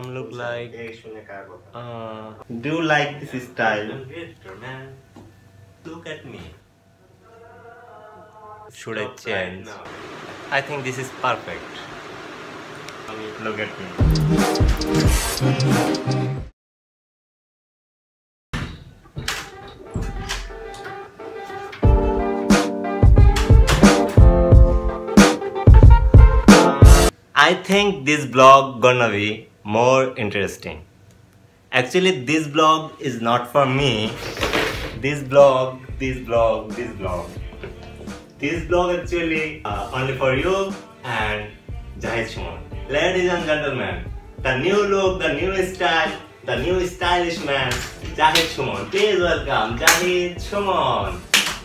I'm look like. Do you like this style? Man. Look at me. Should I change? I think this is perfect. Look at me. I think this vlog gonna be more interesting. Actually, this vlog is not for me. This vlog actually only for you and Jahid Shuman. Ladies and gentlemen, the new look, the new style, the new stylish man, Jahid Shuman. Please welcome Jahid Shuman.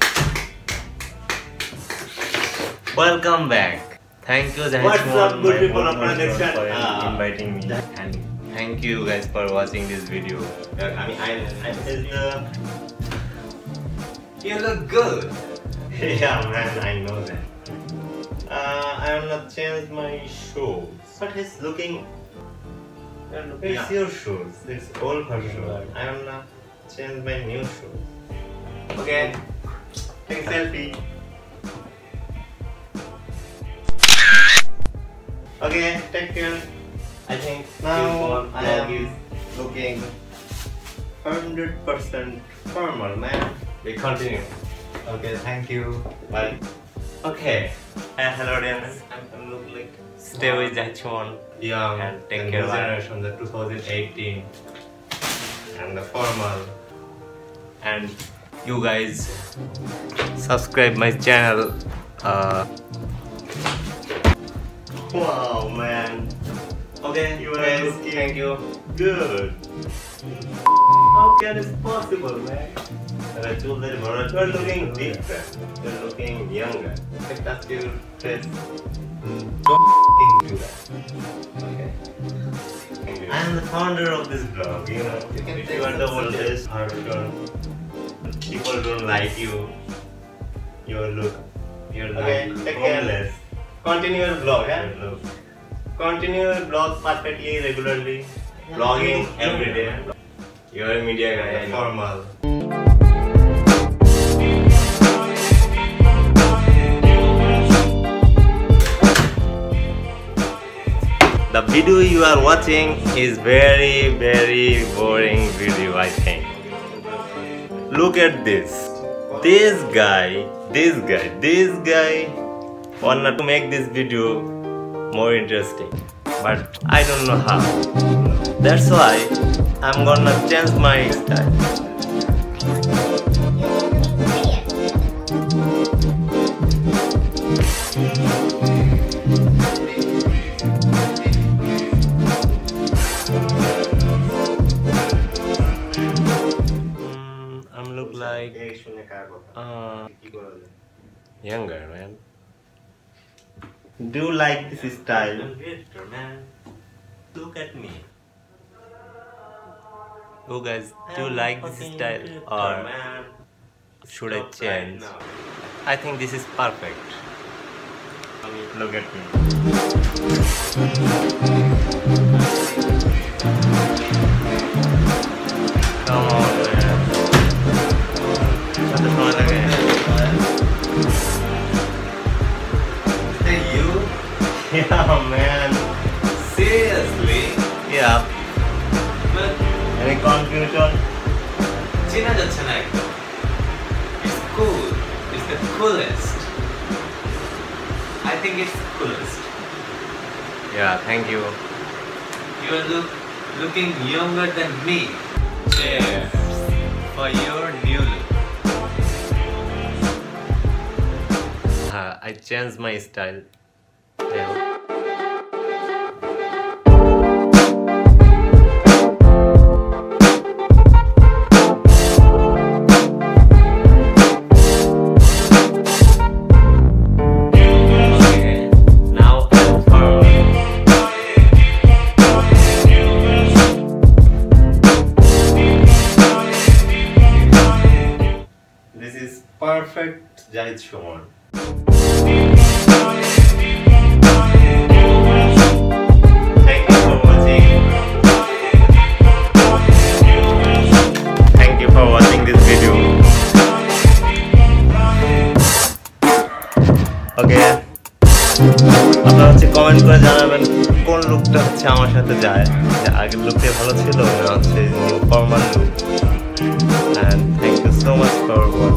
Welcome back. Thank you, Jahid What's Shuman, up, good people of for production? inviting me. And thank you guys for watching this video. You look good. Yeah, man, I know that. I am not changed my shoes, but it's looking. It's your shoes. It's old fashion. I am not changed my new shoes. Okay, take a selfie. Okay, take care. I think now I am looking 100% formal, man. We continue. Okay, thank you. Bye. Okay. Hello, audience. I'm look like stay with Jahid Shuman. Young and take the care. new generation, the 2018, And the formal. And you guys subscribe my channel. Wow, man. Okay, You are guys, looking thank you. good. How can this possible, man? You are looking different. You are looking younger. Like that's your face. Don't do that. Okay. I am the founder of this blog, you know. If you are the oldest person, people don't like you. You're Okay, like take care. homeless. Continue your vlog, yeah? Continue your vlog perfectly, regularly. Vlogging every day. You're a media guy, I know. Formal. The video you are watching is very boring video, I think. Look at this. This guy wanted to make this video more interesting, but I don't know how. That's why I'm gonna change my style. I'm look like younger, man. Do you like this style? Man. Look at me. You guys, do you like this style or should I change? I think this is perfect. Look at me. Come on, man. Hey, you? Yeah, man. Seriously? Yeah. But Any confusion? চেনা যাচ্ছে না একদম. It's cool. It's the coolest. I think it's coolest. Yeah, thank you. You are looking younger than me. Cheers for your new look. I changed my style. Yeah. Perfect Jahid Shuman. Thank you for watching. নিচে comment করে জানাবেন কোন লুকটা হচ্ছে আমার সাথে যায়, যে আগের লুকটাই ভালো ছিল না হচ্ছে new formal look. And thank you so much for